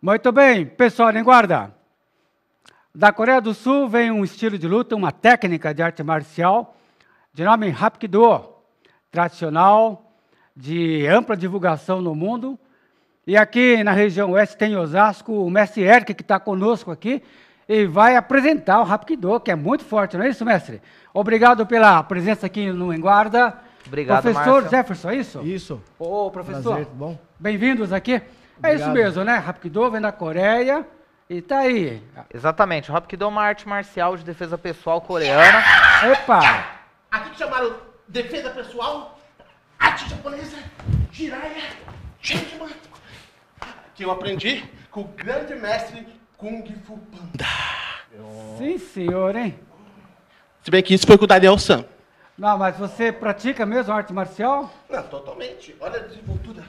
Muito bem, pessoal em guarda. Da Coreia do Sul vem um estilo de luta, uma técnica de arte marcial de nome Hapkido, tradicional, de ampla divulgação no mundo. E aqui na região oeste tem Osasco, o mestre Eric, que está conosco aqui, e vai apresentar o Hapkido, que é muito forte, não é isso, mestre? Obrigado pela presença aqui no Em Guarda. Obrigado, professor Márcio. Jefferson, é isso? Isso. Ô, professor, Prazer, bom? bem-vindos aqui. Obrigado. É isso mesmo, né? Hapkido vem da Coreia e tá aí. Exatamente, o Hapkido é uma arte marcial de defesa pessoal coreana. Epa! Aqui que chamaram defesa pessoal, arte japonesa, Jiraiya, Changeman, que eu aprendi com o grande mestre Kung Fu Panda. Sim, senhor, hein? Se bem que isso foi com o Daniel San. Não, mas você pratica mesmo arte marcial? Não, totalmente. Olha a desenvoltura.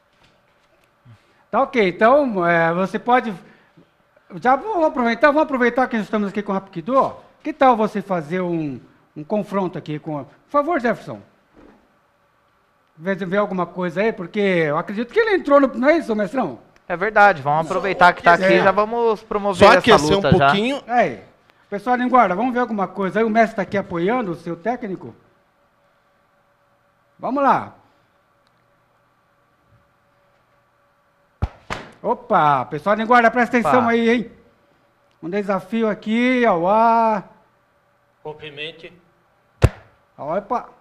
Tá ok, então você pode... Já vamos aproveitar que nós estamos aqui com o Hapkido. Que tal você fazer um confronto aqui com... Por favor, Jefferson. Vê alguma coisa aí, porque eu acredito que ele entrou no... Não é isso, mestrão? É verdade, vamos aproveitar que tá aqui e já vamos promover Só essa aquecer luta um pouquinho. Aí, pessoal em guarda, vamos ver alguma coisa aí. O mestre está aqui apoiando o seu técnico. Vamos lá. Opa, pessoal em guarda, presta atenção aí, hein? Um desafio aqui, ao ar. Cumprimente. Opa.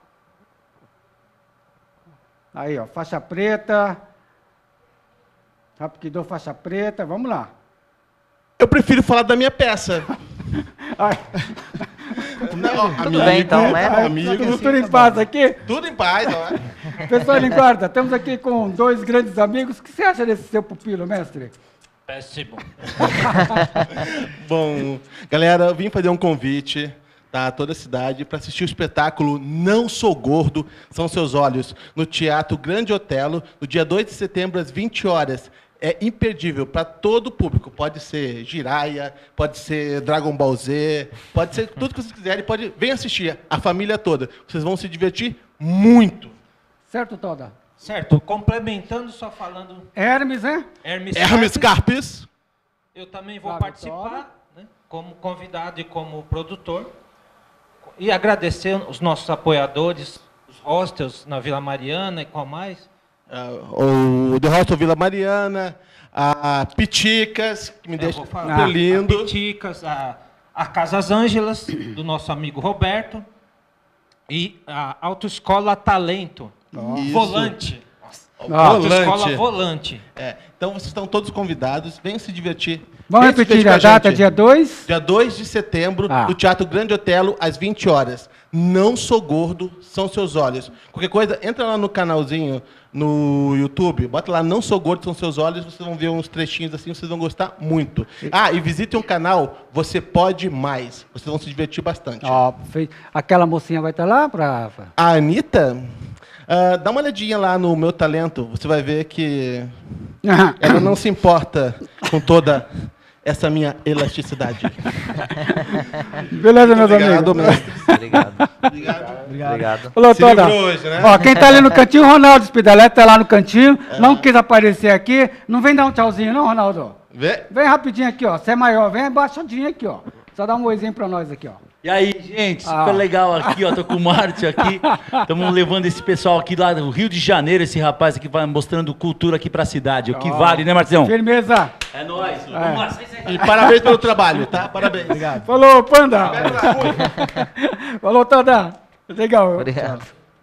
Aí, ó, faixa preta. Hapkido, faixa preta, vamos lá. Eu prefiro falar da minha peça. Ai. Não, Tudo bem, então, né? Amigo, Tudo em paz aqui? tudo em paz, não é? Pessoal em guarda, estamos aqui com dois grandes amigos. O que você acha desse seu pupilo, mestre? Péssimo. Bom, galera, eu vim fazer um convite a toda a cidade para assistir o espetáculo Não Sou Gordo, São Seus Olhos, no Teatro Grande Otelo, no dia 2 de setembro, às 20 horas. É imperdível para todo o público. Pode ser Jiraiya, pode ser Dragon Ball Z, pode ser tudo que vocês quiserem. Vem assistir, a família toda. Vocês vão se divertir muito. Certo, Toda? Certo, complementando, só falando Hermes, né? Hermes Hermes Carpes, Carpes. eu também vou Flávio participar, né, como convidado e como produtor. E agradecer os nossos apoiadores, os hostels na Vila Mariana e qual mais. O The Hostel Vila Mariana, a Piticas, que me deixa super lindo. A Piticas, a Casas Ângelas, do nosso amigo Roberto, e a Autoescola Talento, Isso. Volante. Volante. Autoescola Volante. Então, vocês estão todos convidados. Venham se divertir. Vamos Venham se repetir divertir a com data, gente. dia 2? Dia 2 de setembro, Ah. no Teatro Grande Otelo, às 20 horas. Não Sou Gordo, São Seus Olhos. Qualquer coisa, entra lá no canalzinho, no YouTube, bota lá Não Sou Gordo, São Seus Olhos, vocês vão ver uns trechinhos assim, vocês vão gostar muito. Ah, e visitem o canal Você Pode Mais. Vocês vão se divertir bastante. Ó, aquela mocinha vai estar lá para... A Anitta, dá uma olhadinha lá no Meu Talento, você vai ver que ela não se importa com toda essa minha elasticidade. Beleza, meus Obrigado, amigos? mestre. Obrigado. Obrigado. Falou, Se Toda. livrou hoje, né? Ó, quem tá ali no cantinho, Ronaldo Spidaletti tá lá no cantinho. Não quis aparecer aqui. Não vem dar um tchauzinho, não, Ronaldo? Vê? Vem rapidinho aqui, ó. Você é maior, vem abaixadinho aqui, ó. Só dá um oizinho pra nós aqui, ó. E aí, gente, super legal aqui, ó, tô com o Márcio aqui, estamos levando esse pessoal aqui lá do Rio de Janeiro, esse rapaz aqui vai mostrando cultura aqui pra cidade, o que vale, né, Marcião? Firmeza. É nóis, vamos lá, E parabéns pelo trabalho, tá? Parabéns. Obrigado. Falou, Panda. Falou, Toda. Legal. Obrigado.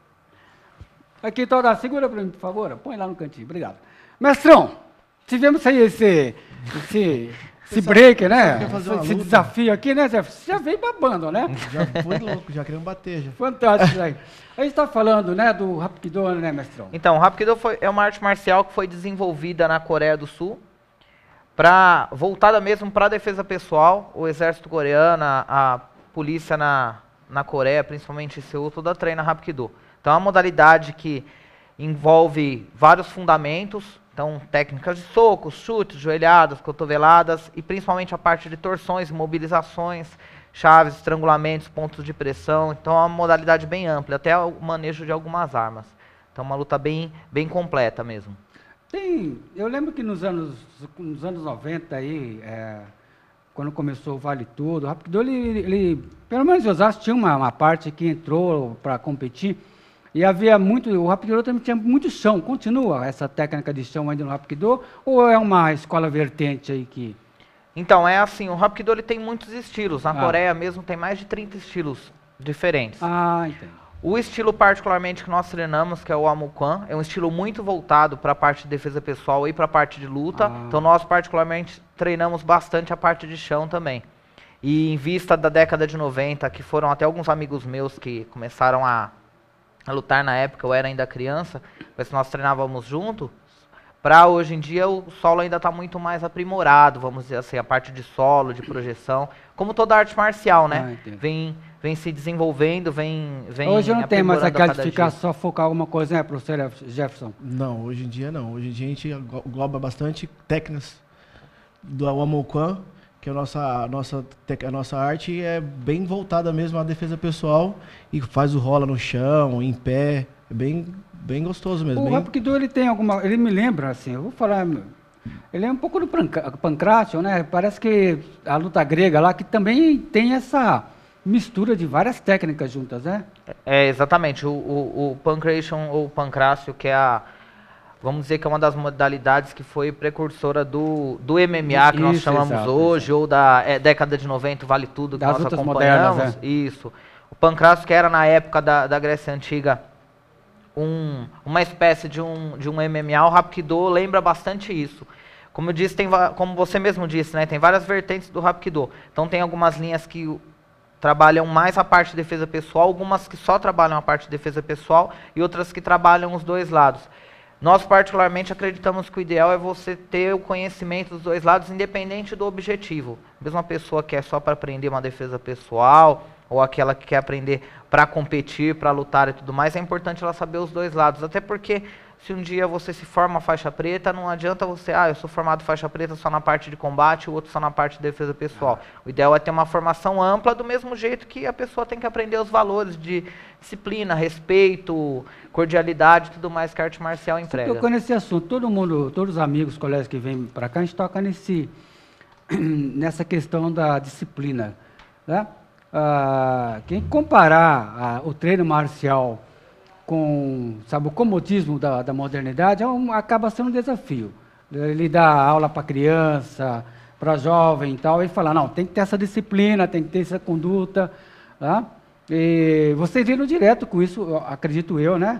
Aqui, Toda, segura pra mim, por favor. Põe lá no cantinho. Obrigado. Mestrão, tivemos aí esse break, né? quer fazer uma Esse luta? desafio aqui, né, Zé? Você já veio babando, né? Já foi louco, já queremos bater já. Fantástico isso aí. A gente está falando, né, do Hapkido, né, mestrão? Então, o Hapkido é uma arte marcial que foi desenvolvida na Coreia do Sul, voltada mesmo para a defesa pessoal. O exército coreano, a polícia na Coreia, principalmente em Seul, toda treina Hapkido. Então, é uma modalidade que envolve vários fundamentos. Então, técnicas de socos, chutes, joelhadas, cotoveladas e principalmente a parte de torções, mobilizações, chaves, estrangulamentos, pontos de pressão. Então, é uma modalidade bem ampla, até o manejo de algumas armas. Então, uma luta bem completa mesmo. Eu lembro que nos anos 90 aí, quando começou o Vale Tudo, o Hapkido, ele pelo menos em Osasco tinha uma parte que entrou para competir, e havia muito, o Hapkido também tinha muito chão. Continua essa técnica de chão ainda no Hapkido, ou é uma escola vertente aí que... Então, é assim, o Hapkido ele tem muitos estilos. Na Coreia mesmo tem mais de 30 estilos diferentes. Entendo. O estilo particularmente que nós treinamos, que é o Amukwan, é um estilo muito voltado para a parte de defesa pessoal e para a parte de luta. Então nós particularmente treinamos bastante a parte de chão também. E em vista da década de 90, que foram até alguns amigos meus que começaram a lutar na época, eu era ainda criança, mas nós treinávamos junto. Para hoje em dia o solo ainda está muito mais aprimorado, vamos dizer assim, a parte de solo, de projeção, como toda arte marcial, né? Vem se desenvolvendo, vem hoje não tem mais aquela de ficar dia. só focar alguma coisa, né, professor Jefferson? Não, hoje em dia não. Hoje em dia a gente engloba bastante técnicas do Amukwan, que a nossa arte é bem voltada mesmo à defesa pessoal e faz o rola no chão, em pé, é bem gostoso mesmo. O Hapkido, ele tem alguma... Ele me lembra, assim, eu vou falar... Ele é um pouco do Pancrácio, né? Parece que a luta grega lá, que também tem essa mistura de várias técnicas juntas, né? Exatamente. O Pancration ou Pancrácio, que é vamos dizer que é uma das modalidades que foi precursora do MMA, que nós chamamos hoje, ou da década de 90, Vale Tudo, que nós acompanhamos. Modernas, Isso. O Pancrácio, que era na época da Grécia Antiga uma espécie de um MMA, o Hapkido lembra bastante isso. Como eu disse, como você mesmo disse, né, tem várias vertentes do Hapkido. Então tem algumas linhas que trabalham mais a parte de defesa pessoal, algumas que só trabalham a parte de defesa pessoal e outras que trabalham os dois lados. Nós particularmente acreditamos que o ideal é você ter o conhecimento dos dois lados, independente do objetivo. Mesmo uma pessoa que é só para aprender uma defesa pessoal, ou aquela que quer aprender para competir, para lutar e tudo mais, é importante ela saber os dois lados. Até porque se um dia você se forma faixa preta, não adianta você, eu sou formado faixa preta só na parte de combate, o outro só na parte de defesa pessoal. O ideal é ter uma formação ampla, do mesmo jeito que a pessoa tem que aprender os valores de disciplina, respeito, cordialidade e tudo mais que a arte marcial emprega. Tocando nesse assunto, todos os amigos, colegas que vêm para cá, a gente toca nessa questão da disciplina, né? Quem comparar o treino marcial com, o comodismo da modernidade, acaba sendo um desafio. Ele dá aula para criança, para jovem e tal, e falar, não, tem que ter essa disciplina, tem que ter essa conduta. Tá? E vocês viram direto com isso, acredito eu, né?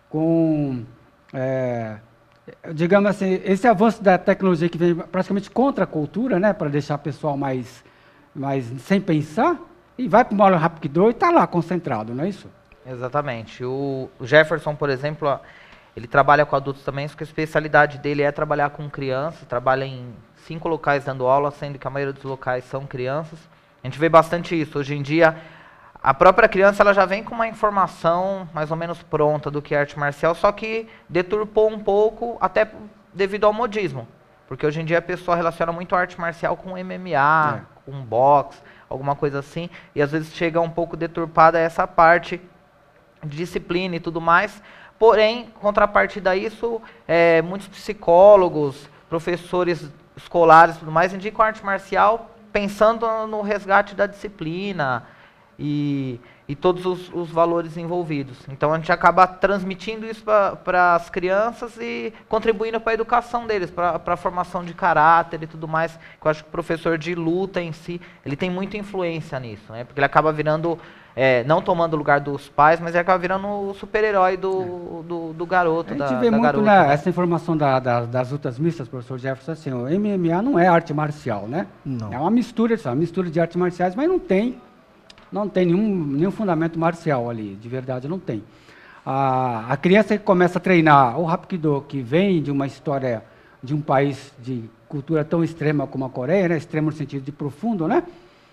Digamos assim, esse avanço da tecnologia que vem praticamente contra a cultura, né? Para deixar o pessoal mais sem pensar, e vai para o aula Hapkido e está lá concentrado, não é isso? Exatamente. O Jefferson, por exemplo, ele trabalha com adultos também, só que a especialidade dele é trabalhar com crianças, trabalha em 5 locais dando aula, sendo que a maioria dos locais são crianças. A gente vê bastante isso. Hoje em dia, a própria criança ela já vem com uma informação mais ou menos pronta do que é arte marcial, só que deturpou um pouco, até devido ao modismo. Porque hoje em dia a pessoa relaciona muito a arte marcial com MMA, com boxe, alguma coisa assim, e às vezes chega um pouco deturpada essa parte de disciplina e tudo mais. Porém, contrapartida a isso, muitos psicólogos, professores escolares e tudo mais indicam a arte marcial pensando no resgate da disciplina e todos os valores envolvidos. Então a gente acaba transmitindo isso para as crianças e contribuindo para a educação deles, para a formação de caráter e tudo mais. Eu acho que o professor de luta em si, ele tem muita influência nisso, né? Porque ele acaba virando, não tomando o lugar dos pais, mas ele acaba virando o super-herói do garoto. A gente vê muito, né, essa informação das lutas mistas, professor Jefferson, assim, o MMA não é arte marcial, né? Não. É uma mistura de artes marciais, mas não tem nenhum fundamento marcial ali, de verdade não tem. A criança que começa a treinar o Hapkido, que vem de uma história de um país de cultura tão extrema como a Coreia, né, extremo no sentido de profundo, né?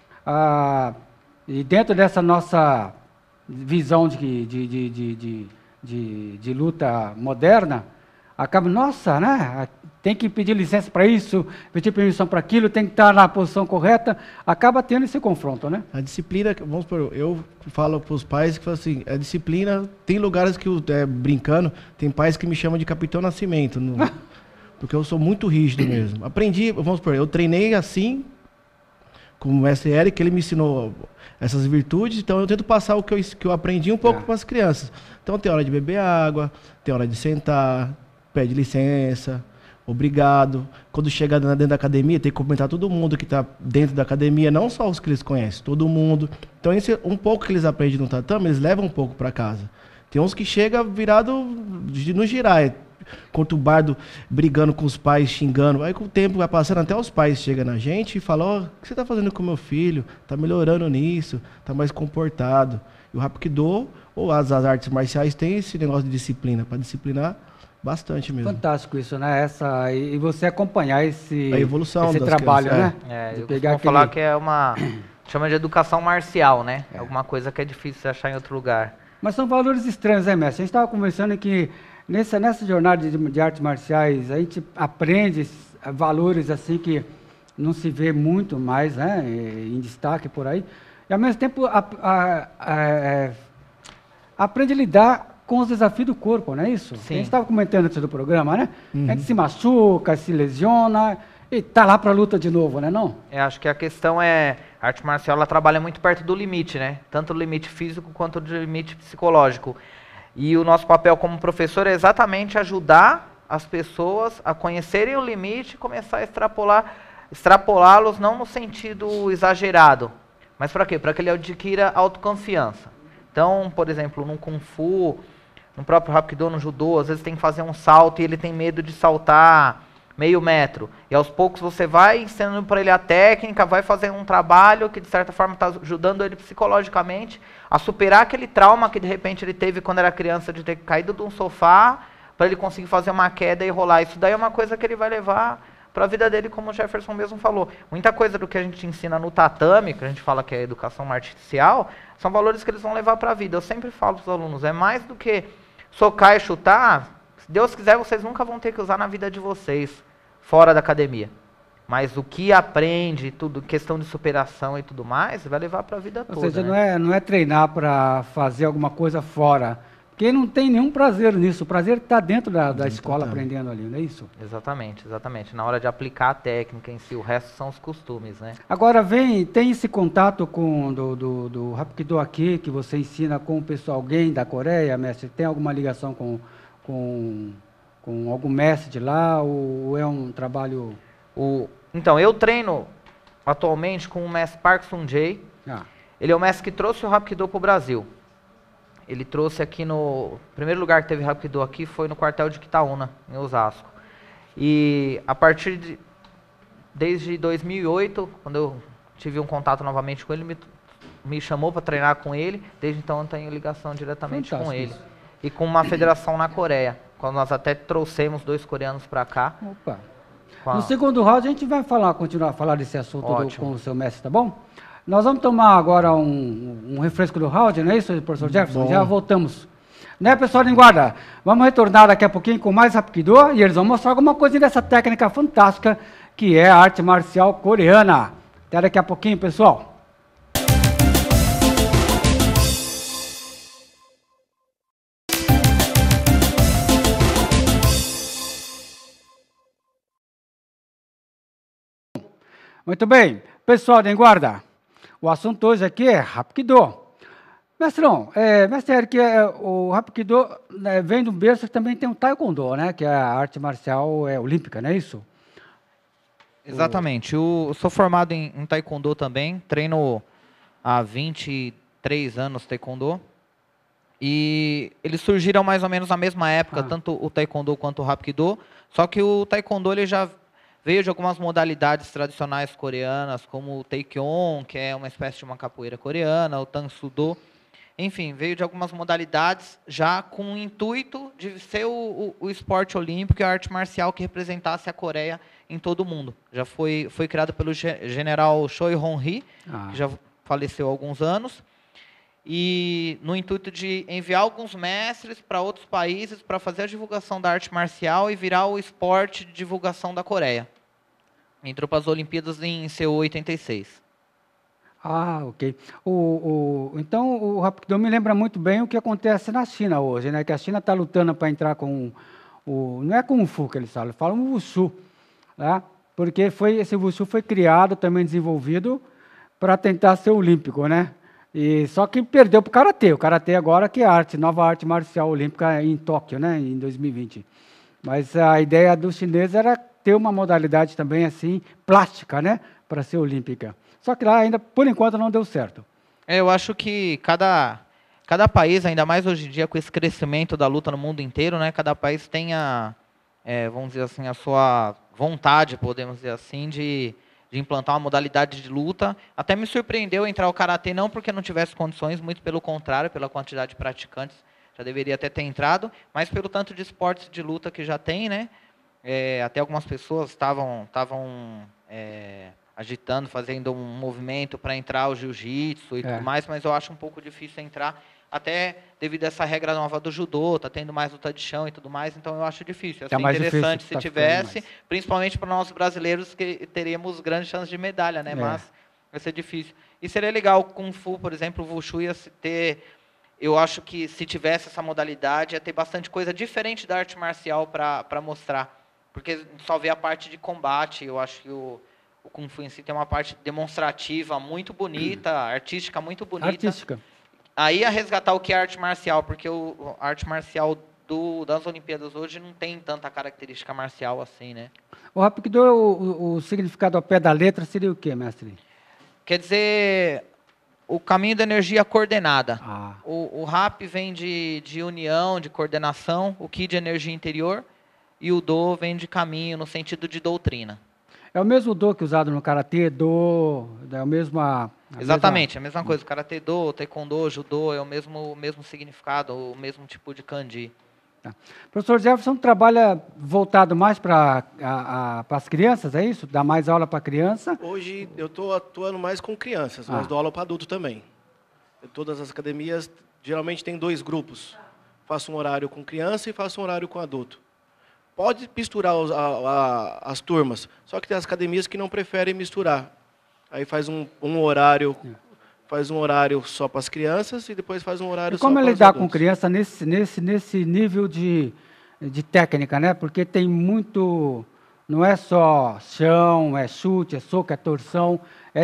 E dentro dessa nossa visão de luta moderna, acaba, nossa, né? Tem que pedir licença para isso, pedir permissão para aquilo, tem que estar na posição correta, acaba tendo esse confronto, né? A disciplina, vamos supor, eu falo para os pais que assim, a disciplina, tem lugares que, brincando, tem pais que me chamam de Capitão Nascimento. porque eu sou muito rígido mesmo. Aprendi, vamos supor, eu treinei assim, com o mestre Eric, ele me ensinou essas virtudes, então eu tento passar o que eu aprendi um pouco para as crianças. Então tem hora de beber água, tem hora de sentar, pede licença, obrigado. Quando chega dentro da academia, tem que cumprimentar todo mundo que está dentro da academia, não só os que eles conhecem, todo mundo. Então esse um pouco que eles aprendem no tatame, eles levam um pouco para casa. Tem uns que chegam virado no girar, contra o bardo, brigando com os pais, xingando. Aí com o tempo vai passando, até os pais chegam na gente e falam, o que você está fazendo com o meu filho? Está melhorando nisso, está mais comportado. E o Hapkido, ou as artes marciais, tem esse negócio de disciplina, para disciplinar bastante mesmo. Fantástico isso, né? E você acompanhar A evolução esse das trabalho, crianças, né? Eu costumo falar que é chama de educação marcial, né? É alguma coisa que é difícil de achar em outro lugar. Mas são valores estranhos, né, mestre? A gente estava conversando que nessa jornada de artes marciais, a gente aprende valores assim que não se vê muito mais, né, em destaque por aí. E, ao mesmo tempo, aprende a lidar com os desafios do corpo, não é isso? Sim. A gente estava comentando antes do programa, né? A gente se machuca, se lesiona e está lá para a luta de novo, né, não? Acho que a questão a arte marcial ela trabalha muito perto do limite, né? Tanto do limite físico quanto do limite psicológico. E o nosso papel como professor é exatamente ajudar as pessoas a conhecerem o limite e começar a extrapolá-los não no sentido exagerado, mas para quê? Para que ele adquira autoconfiança. Então, por exemplo, no Kung Fu, no próprio Hapkido, no Judô, às vezes tem que fazer um salto e ele tem medo de saltar meio metro. E aos poucos você vai ensinando para ele a técnica, vai fazer um trabalho que de certa forma está ajudando ele psicologicamente a superar aquele trauma que de repente ele teve quando era criança de ter caído de um sofá, para ele conseguir fazer uma queda e rolar. Isso daí é uma coisa que ele vai levar para a vida dele, como o Jefferson mesmo falou. Muita coisa do que a gente ensina no tatame, que a gente fala que é educação marcial, são valores que eles vão levar para a vida. Eu sempre falo para os alunos, é mais do que socar e chutar. Se Deus quiser, vocês nunca vão ter que usar na vida de vocês, fora da academia. Mas o que aprende, tudo, questão de superação e tudo mais, vai levar para a vida toda. Ou seja, né? não é treinar para fazer alguma coisa fora. Porque não tem nenhum prazer nisso. O prazer está dentro da escola aprendendo ali, não é isso? Exatamente, exatamente. Na hora de aplicar a técnica em si, o resto são os costumes, né? Agora tem esse contato com do Hapkido aqui, que você ensina com o pessoal, alguém da Coreia, mestre? Tem alguma ligação com algum mestre de lá, ou é um trabalho... Então, eu treino atualmente com o mestre Park Sun-jae. Ele é o mestre que trouxe o Hapkido para o Brasil. Ele trouxe aqui o primeiro lugar que teve Hapkido aqui foi no quartel de Quitaúna, em Osasco. E a partir desde 2008, quando eu tive um contato novamente com ele, me chamou para treinar com ele. Desde então eu tenho ligação diretamente com ele. E com uma federação na Coreia, quando nós até trouxemos 2 coreanos para cá. Opa! No segundo round a gente vai continuar a falar desse assunto com o seu mestre, tá bom? Nós vamos tomar agora um refresco do round, não é isso, professor Jefferson? Já voltamos. Né, pessoal de guarda? Vamos retornar daqui a pouquinho com mais Hapkido e eles vão mostrar alguma coisa dessa técnica fantástica que é a arte marcial coreana. Até daqui a pouquinho, pessoal. Muito bem, pessoal de guarda, o assunto hoje aqui é Hapkido. Mestrão, mestre Eric, o Hapkido vem do berço que também tem o Taekwondo, né? Que é a arte marcial olímpica, não é isso? Exatamente. Eu sou formado em Taekwondo também, treino há 23 anos Taekwondo. E eles surgiram mais ou menos na mesma época, tanto o Taekwondo quanto o Hapkido. Só que o Taekwondo ele já veio de algumas modalidades tradicionais coreanas, como o Taekyon, que é uma espécie de uma capoeira coreana, o Tangsudo. Enfim, veio de algumas modalidades já com o intuito de ser o esporte olímpico e a arte marcial que representasse a Coreia em todo o mundo. Já foi criado pelo general Choi Hong-hee, que já faleceu há alguns anos, e no intuito de enviar alguns mestres para outros países para fazer a divulgação da arte marcial e virar o esporte de divulgação da Coreia. Entrou para as Olimpíadas em Seul 86. Ok. Então, o Hapkido me lembra muito bem o que acontece na China hoje, né? Que a China está lutando para entrar com não é Kung Fu que eles falam Wushu, né? Porque esse Wushu foi criado, também desenvolvido, para tentar ser olímpico, né? E só que perdeu para o Karatê. O Karatê agora que é a nova arte marcial olímpica em Tóquio, né? Em 2020. Mas a ideia dos chineses era ter uma modalidade também assim, plástica, né? Para ser olímpica. Só que lá ainda, por enquanto, não deu certo. Eu acho que cada país, ainda mais hoje em dia com esse crescimento da luta no mundo inteiro, né? Cada país tem vamos dizer assim, a sua vontade, podemos dizer assim, de implantar uma modalidade de luta. Até me surpreendeu entrar o Karatê, não porque não tivesse condições, muito pelo contrário, pela quantidade de praticantes, já deveria até ter entrado, mas pelo tanto de esportes de luta que já tem, né? Até algumas pessoas estavam agitando, fazendo um movimento para entrar o jiu-jitsu e tudo mais, mas eu acho um pouco difícil entrar, até devido a essa regra nova do judô, tá tendo mais luta de chão e tudo mais, então eu acho difícil. Ia ser interessante se tivesse, principalmente para nós brasileiros, que teríamos grandes chances de medalha, né? Mas vai ser difícil. E seria legal, Kung Fu, por exemplo, o Wushu ia ter... Eu acho que se tivesse essa modalidade, ia ter bastante coisa diferente da arte marcial para mostrar. Porque só vê a parte de combate, eu acho que o Kung Fu em si tem uma parte demonstrativa muito bonita, artística muito bonita. Artística. Aí ia resgatar o que é arte marcial, porque a arte marcial das Olimpíadas hoje não tem tanta característica marcial assim, né? O Hapkido, o significado ao pé da letra seria o quê, mestre? Quer dizer, o caminho da energia coordenada. O Rap vem de união, de coordenação, o Ki de energia interior, e o Do vem de caminho, no sentido de doutrina. É o mesmo Do que usado no Karatê, Do, é a mesma... Exatamente, a mesma coisa. O Karatê Do, Taekwondo, Judô, é o mesmo significado, o mesmo tipo de kanji. Tá. Professor Jefferson trabalha voltado mais para as crianças, é isso? Dá mais aula para criança? Hoje eu estou atuando mais com crianças, mas dou aula para adulto também. Todas as academias geralmente tem 2 grupos. Faço um horário com criança e faço um horário com adulto. Pode misturar as turmas, só que tem as academias que não preferem misturar. Aí faz um horário só para as crianças e depois faz um horário só para os adultos. Como lidar com criança nesse nível de técnica, né? Porque tem muito, não é só chão, é chute, é soco, é torção.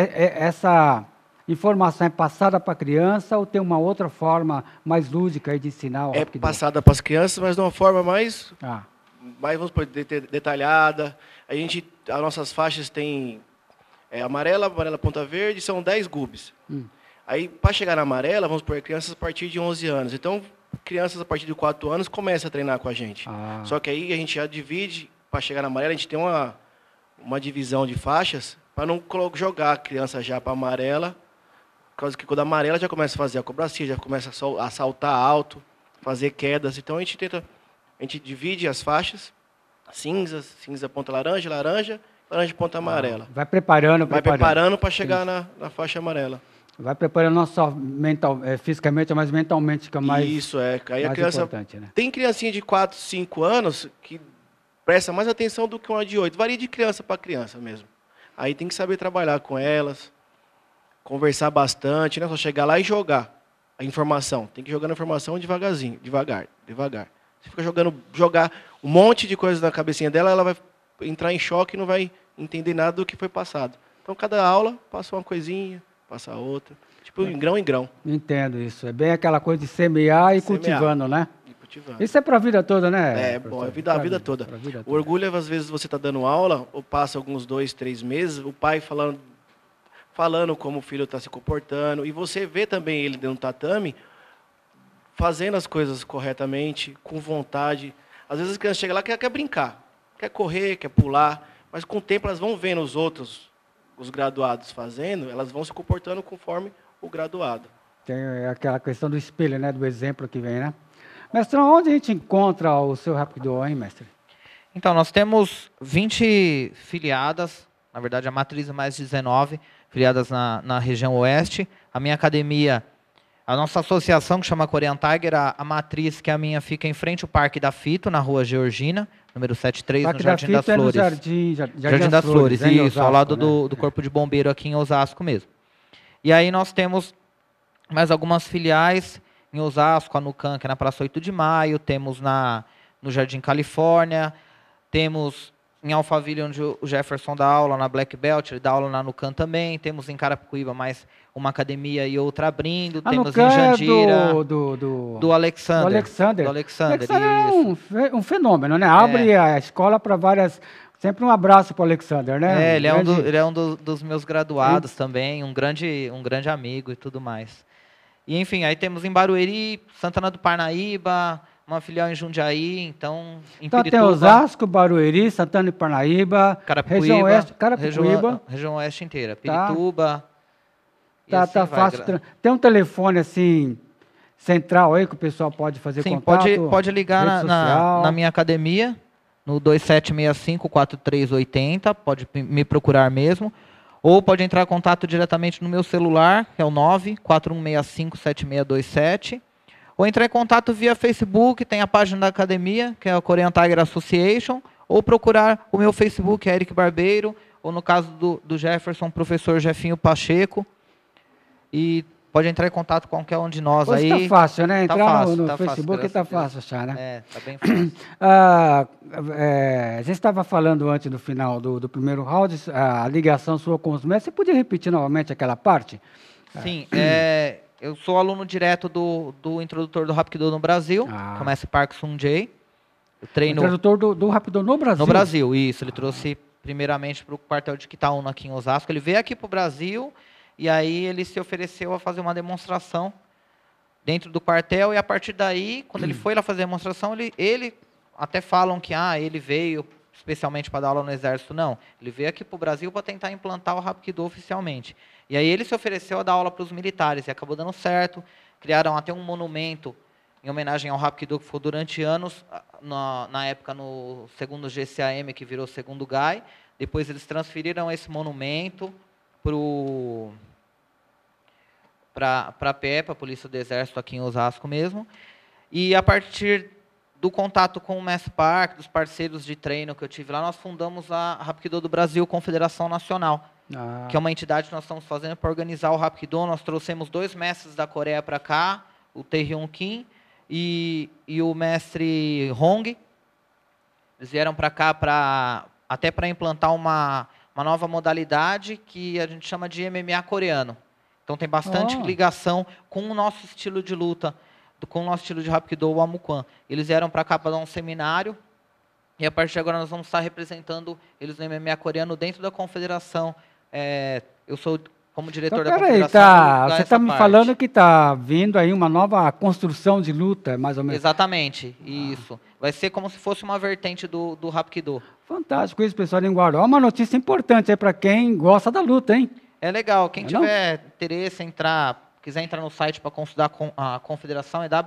Essa informação é passada para a criança ou tem uma outra forma mais lúdica de ensinar? É passada para as crianças, mas de uma forma mais vamos por detalhada. As nossas faixas têm amarela, ponta verde, são 10 gubs. Aí, para chegar na amarela, vamos por crianças a partir de 11 anos. Então, crianças a partir de 4 anos começam a treinar com a gente. Só que aí a gente já divide, para chegar na amarela, a gente tem uma divisão de faixas, para não jogar a criança já para amarela, por causa que quando a amarela já começa a fazer a acrobacia, já começa a saltar alto, fazer quedas. Então, a gente divide as faixas, cinza ponta laranja, laranja ponta amarela. Vai preparando para chegar na faixa amarela. Vai preparando não só fisicamente, mas mentalmente, que é mais, isso, aí mais a criança, importante. Né? Tem criancinha de 4, 5 anos que presta mais atenção do que uma de 8. Varia de criança para criança mesmo. Aí tem que saber trabalhar com elas, conversar bastante, não é só chegar lá e jogar a informação. Tem que jogar a informação devagarzinho, devagar. Você fica jogar um monte de coisas na cabecinha dela, ela vai entrar em choque e não vai entender nada do que foi passado. Então, cada aula passa uma coisinha, passa outra, tipo em grão em grão. Entendo isso. É bem aquela coisa de semear e cultivando, né? Isso é para a vida toda, né? É, bom, a vida toda. O orgulho é, às vezes, você está dando aula, ou passa alguns 2, 3 meses, o pai falando como o filho está se comportando, e você vê também ele dentro do tatame, fazendo as coisas corretamente, com vontade. Às vezes as crianças chegam lá e quer brincar, quer correr, quer pular, mas com o tempo elas vão vendo os graduados fazendo, elas vão se comportando conforme o graduado. Tem aquela questão do espelho, né, do exemplo que vem, né? Mestre, onde a gente encontra o seu Hapkido, hein, mestre? Então, nós temos 20 filiadas, na verdade a matriz é mais 19, filiadas na região oeste. A minha academia, a nossa associação, que chama Korean Tiger, a matriz, que é a minha, fica em frente ao Parque da Fito, na rua Georgina, número 73, no Jardim das Flores. Jardim das Flores, isso, Osasco, ao lado do Corpo de Bombeiro, aqui em Osasco mesmo. E aí nós temos mais algumas filiais em Osasco, a Nucan, que é na Praça 8 de Maio, temos na no Jardim Califórnia. Temos em Alphaville, onde o Jefferson dá aula na Black Belt, ele dá aula na Nucan também. Temos em Carapicuíba mais uma academia e outra abrindo. Temos em Jandira, do Alexander. Do Alexander é um fenômeno, né? Abre a escola para várias... Sempre um abraço para o Alexander, né? Ele é um dos meus graduados também, um grande amigo e tudo mais. E, enfim, aí temos em Barueri, Santana do Parnaíba, uma filial em Jundiaí, então em Pirituba. Tem Osasco, Barueri, Santana do Parnaíba, Carapicuíba, região oeste, Carapicuíba. Região oeste inteira, Pirituba. Tá fácil. Tem um telefone, assim, central aí que o pessoal pode fazer contato? Sim, pode ligar na minha academia, no 2765-4380, pode me procurar mesmo. Ou pode entrar em contato diretamente no meu celular, que é o 941657627. Ou entrar em contato via Facebook, tem a página da academia, que é a Korean Tiger Association. Ou procurar o meu Facebook, Eric Barbeiro. Ou no caso do Jefferson, professor Jefinho Pacheco. E pode entrar em contato com qualquer um de nós aí. Está fácil, né? Entrar no tá Facebook está fácil achar, né? Está bem fácil. A gente estava falando antes do final do primeiro round, a ligação sua com os mestres. Você podia repetir novamente aquela parte? Sim, eu sou aluno direto do introdutor do Hapkido no Brasil, que é o mestre Park Sung-jae. Introdutor do Hapkido no Brasil? No Brasil, isso. Ele trouxe primeiramente para o quartel de Quitaúna aqui em Osasco. Ele veio aqui para o Brasil... E aí ele se ofereceu a fazer uma demonstração dentro do quartel. E a partir daí, quando ele foi lá fazer a demonstração, ele até falam que ele veio especialmente para dar aula no Exército. Não, ele veio aqui para o Brasil para tentar implantar o Hapkido oficialmente. E aí ele se ofereceu a dar aula para os militares. E acabou dando certo. Criaram até um monumento em homenagem ao Hapkido, que ficou durante anos, na época no segundo GCAM, que virou segundo GAI. Depois eles transferiram esse monumento para a PEP, a Polícia do Exército, aqui em Osasco mesmo. E a partir do contato com o Mestre Park, dos parceiros de treino que eu tive lá, nós fundamos a Hapkido do Brasil Confederação Nacional, que é uma entidade que nós estamos fazendo para organizar o Hapkido. Nós trouxemos 2 mestres da Coreia para cá, o Taehyung Kim e o mestre Hong. Eles vieram para cá até para implantar uma nova modalidade que a gente chama de MMA coreano. Então tem bastante ligação com o nosso estilo de luta, com o nosso estilo de Hapkido, o Amukan. Eles vieram para cá para dar um seminário, e a partir de agora nós vamos estar representando eles no MMA coreano dentro da confederação. Eu sou como diretor da confederação. Você está me falando que está vindo aí uma nova construção de luta, mais ou menos? Exatamente, isso. Vai ser como se fosse uma vertente do Hapkido. Fantástico isso, pessoal de Guarulhos. Uma notícia importante aí para quem gosta da luta, hein? É legal. Quem tiver interesse em quiser entrar no site para consultar a confederação, é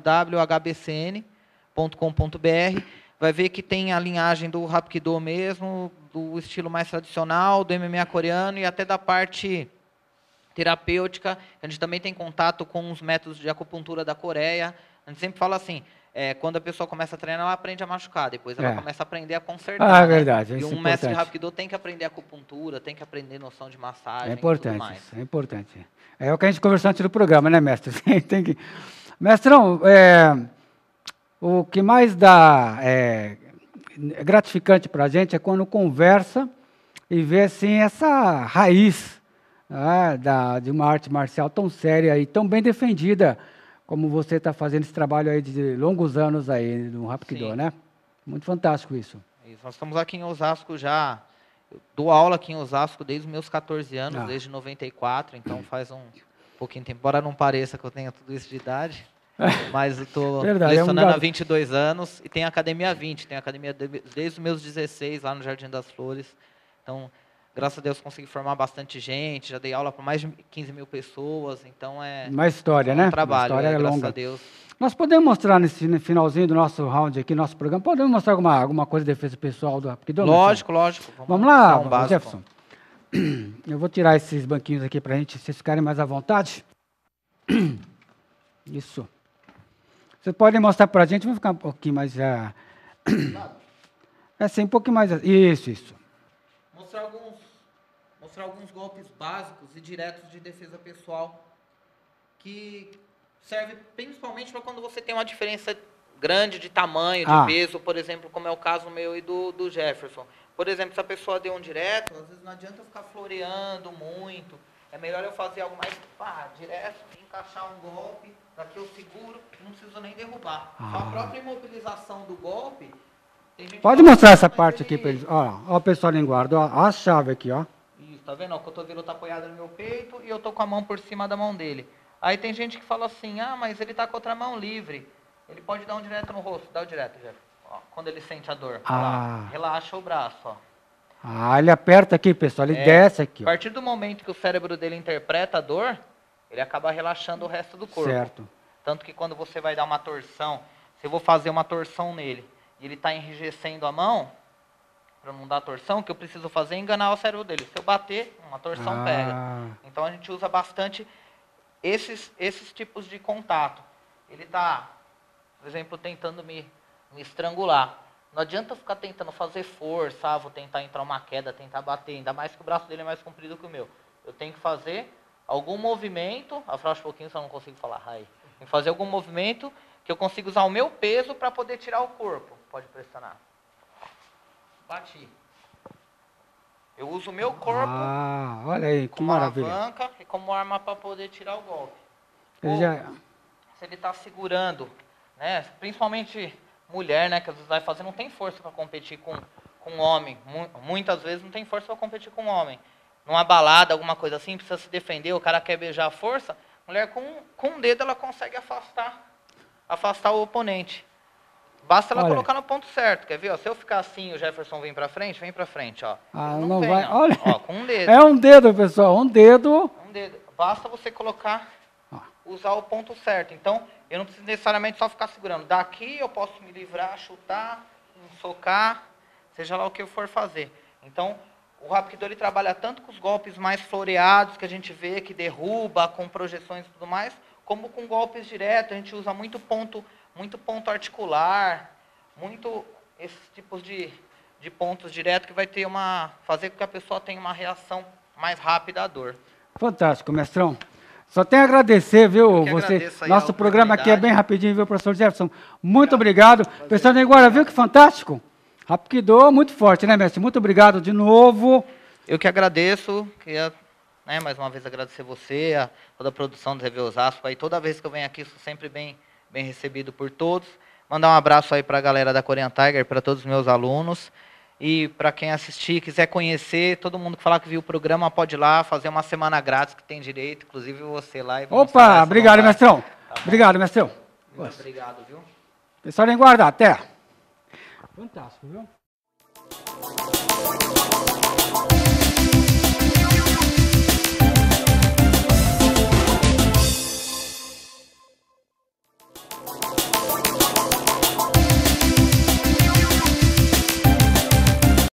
www.hbcn.com.br. Vai ver que tem a linhagem do Hapkido mesmo, do estilo mais tradicional, do MMA coreano e até da parte terapêutica. A gente também tem contato com os métodos de acupuntura da Coreia. A gente sempre fala assim, quando a pessoa começa a treinar, ela aprende a machucar, depois ela começa a aprender a consertar. É verdade. E um mestre de Hapkido tem que aprender acupuntura, tem que aprender noção de massagem. É importante, e tudo mais. É importante. É o que a gente conversou antes do programa, né, mestre? Tem que... Mestrão, o que mais dá gratificante para a gente é quando conversa e vê assim, essa raiz de uma arte marcial tão séria e tão bem defendida, como você está fazendo esse trabalho aí de longos anos aí no Hapkido, né? Muito fantástico isso. Nós estamos aqui em Osasco já, eu dou aula aqui em Osasco desde os meus 14 anos, desde 94, então faz um pouquinho de tempo, embora não pareça que eu tenha tudo isso de idade, mas eu estou lecionando há 22 anos e tem a Academia 20, tem a academia desde os meus 16 lá no Jardim das Flores, então... Graças a Deus consegui formar bastante gente, já dei aula para mais de 15 mil pessoas, então uma história, né? Trabalho, uma história graças longa. A Deus. Nós podemos mostrar nesse finalzinho do nosso round aqui, nosso programa, podemos mostrar alguma coisa de defesa pessoal do Hapkido? Lógico. Vamos lá, Jefferson. Eu vou tirar esses banquinhos aqui para vocês ficarem mais à vontade. Isso. Vocês podem mostrar para a gente, vamos ficar um pouquinho mais... um pouquinho mais... Isso. Mostrar alguns golpes básicos e diretos de defesa pessoal que serve principalmente para quando você tem uma diferença grande de tamanho, de peso, por exemplo, como é o caso meu e do Jefferson. Por exemplo, se a pessoa deu um direto, às vezes não adianta eu ficar floreando muito. É melhor eu fazer algo mais, direto, encaixar um golpe, daqui eu seguro, não preciso nem derrubar. Só a própria imobilização do golpe... Pode mostrar essa parte aqui para eles. Ó, o pessoal em guarda, ó, a chave aqui, ó. Isso, tá vendo? O cotovelo tá apoiado no meu peito e eu tô com a mão por cima da mão dele. Aí tem gente que fala assim, mas ele tá com outra mão livre. Ele pode dar um direto no rosto. Dá o direto, Jeff. Ó, quando ele sente a dor. Lá, relaxa o braço, ó. Ele aperta aqui, pessoal. Ele desce aqui, ó. A partir do momento que o cérebro dele interpreta a dor, ele acaba relaxando o resto do corpo. Certo. Tanto que quando você vai dar uma torção, se eu vou fazer uma torção nele, e ele está enrijecendo a mão, para não dar torção, o que eu preciso fazer é enganar o cérebro dele. Se eu bater, uma torção pega. Então a gente usa bastante esses tipos de contato. Ele está, por exemplo, tentando me estrangular. Não adianta eu ficar tentando fazer força, vou tentar entrar uma queda, tentar bater, ainda mais que o braço dele é mais comprido que o meu. Eu tenho que fazer algum movimento, afrouxa um pouquinho, só não consigo falar, aí. Tem que fazer algum movimento que eu consiga usar o meu peso para poder tirar o corpo. Pode pressionar. Bati. Eu uso o meu corpo olha aí, que como maravilha. alavanca e como arma para poder tirar o golpe. Se ele está segurando, né, principalmente mulher, né, que às vezes vai fazer, não tem força para competir com homem. Muitas vezes não tem força para competir com homem. Numa balada, alguma coisa assim, precisa se defender, o cara quer beijar a força, mulher com um dedo ela consegue afastar o oponente. Basta ela colocar no ponto certo, quer ver? Ó, se eu ficar assim, o Jefferson vem pra frente, ó. Não vem, vai, ó. olha. Ó, com um dedo. É um dedo, pessoal, um dedo. Um dedo. Basta você colocar, usar o ponto certo. Então, eu não preciso necessariamente só ficar segurando. Daqui eu posso me livrar, chutar, socar, seja lá o que eu for fazer. Então, o Hapkido ele trabalha tanto com os golpes mais floreados que a gente vê, que derruba, com projeções e tudo mais, como com golpes diretos. A gente usa muito ponto articular, muito esses tipos de pontos diretos que vai ter fazer com que a pessoa tenha uma reação mais rápida à dor. Fantástico, mestrão. Só tenho a agradecer, viu, você. Nosso programa aqui é bem rapidinho, viu, professor Jefferson? Muito obrigado. Pessoal de Iguara, viu que fantástico? Hapkido, muito forte, né, mestre? Muito obrigado de novo. Eu que agradeço, queria, mais uma vez agradecer você, toda a produção do Revê Osasco. Aí, toda vez que eu venho aqui, sou sempre bem recebido por todos. Mandar um abraço aí para a galera da Korean Tiger, para todos os meus alunos. E para quem assistir, quiser conhecer, todo mundo que falar que viu o programa, pode ir lá, fazer uma semana grátis, que tem direito, inclusive você lá. E opa, obrigado, mestrão. Tá, obrigado, mestrão. Muito obrigado, viu? Pessoal em guarda, até. Fantástico, viu?